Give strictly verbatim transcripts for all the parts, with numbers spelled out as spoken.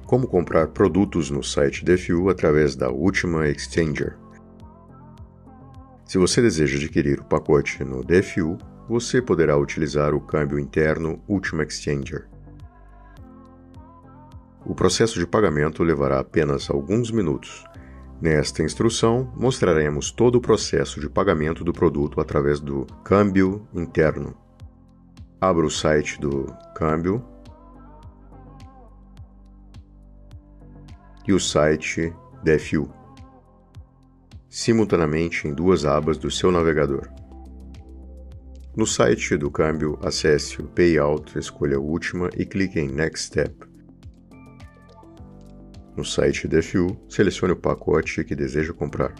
Como comprar produtos no site DeFi através da Ultima Exchanger. Se você deseja adquirir o pacote no DeFi, você poderá utilizar o câmbio interno Ultima Exchanger. O processo de pagamento levará apenas alguns minutos. Nesta instrução, mostraremos todo o processo de pagamento do produto através do câmbio interno. Abra o site do câmbio e o site DeFi, simultaneamente em duas abas do seu navegador. No site do câmbio, acesse o Payout, escolha Ultima e clique em Next Step. No site DeFi, selecione o pacote que deseja comprar.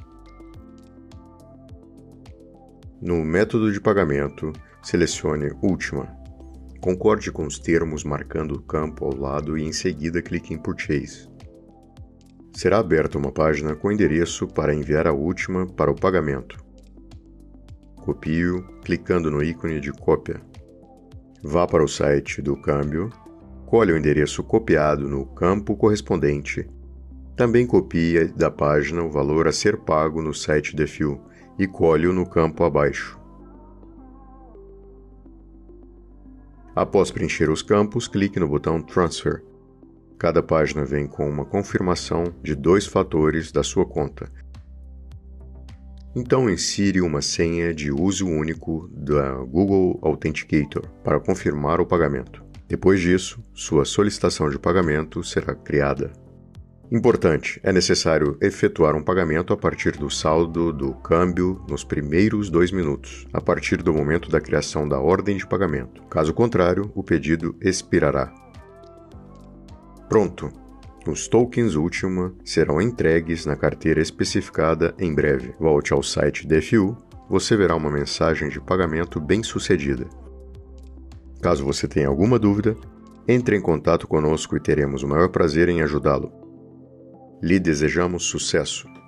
No método de pagamento, selecione Ultima. Concorde com os termos marcando o campo ao lado e em seguida clique em Purchase. Será aberta uma página com endereço para enviar a Ultima para o pagamento. Copie-o clicando no ícone de cópia. Vá para o site do câmbio, colhe o endereço copiado no campo correspondente. Também copie da página o valor a ser pago no site DeFi e colhe-o no campo abaixo. Após preencher os campos, clique no botão Transfer. Cada página vem com uma confirmação de dois fatores da sua conta. Então insire uma senha de uso único da Google Authenticator para confirmar o pagamento. Depois disso, sua solicitação de pagamento será criada. Importante, é necessário efetuar um pagamento a partir do saldo do câmbio nos primeiros dois minutos, a partir do momento da criação da ordem de pagamento. Caso contrário, o pedido expirará. Pronto! Os tokens Ultima serão entregues na carteira especificada em breve. Volte ao site DeFi, você verá uma mensagem de pagamento bem-sucedida. Caso você tenha alguma dúvida, entre em contato conosco e teremos o maior prazer em ajudá-lo. Lhe desejamos sucesso!